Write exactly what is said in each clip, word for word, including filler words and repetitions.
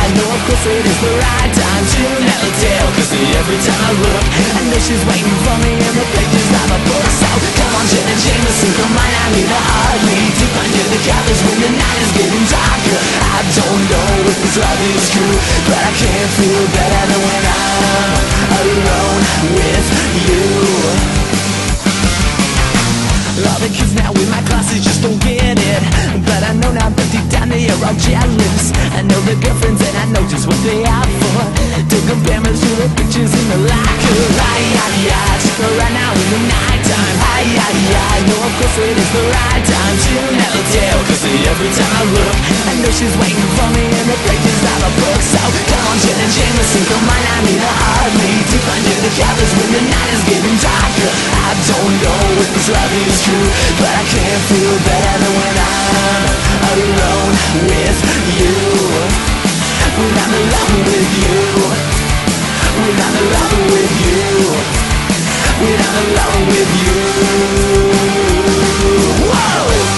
I know of course it is the right time to never tell, cause every time I look I know she's waiting for me in the pages of a book. So come on Jenna Jameson, come on, I need a heartbeat to find you the covers when the night is getting darker. I don't know if this love is true, but I can't feel better than when I'm alone with you. All the kids now in my classes just don't get it, but I know now that deep down they are all jealous. I know the girlfriends and I know just what they are for, to compare me to the pictures in the locker. Ay, ay, ay, just for right now in the nighttime. Ay, ay, ay, know of course it is the right time to never tell, cause every time I look I know she's waiting for me in the pages of a book. So come on Jenna Jameson, come on, I need a heartbeat to find you the covers when the night is getting darker. I don't know if this love is true, but I can't feel better than when I'm alone with you. When I'm alone with you. When I'm alone with you. When I'm alone with you. Whoa!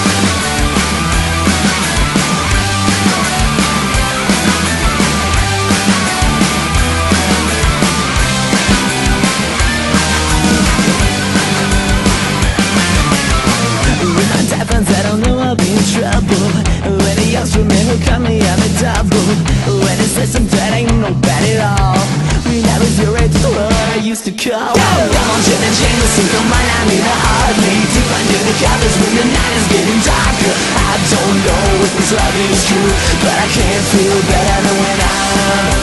I don't know I'll be in trouble. When he yells for me, he'll cut me out of double. When he says I'm dead, ain't no bad at all. When I was your age, the word I used to call. Come on Jenna Jameson, come on, I need a heartbeat to find you the covers when the night is getting darker. I don't know if this love is true, but I can't feel better than when I'm